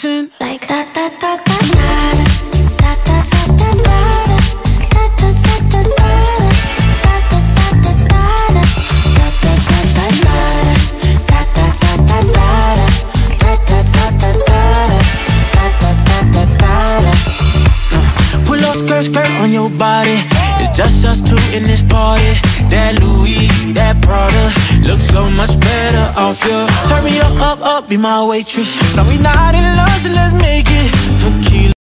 pretend. Like da da da da da da da da da da da Pull up skirt on your body. It's just us two in this party. That Louis, that Prada looks so much better off you. Turn me up, be my waitress. Now we not in love, so let's make it tequila.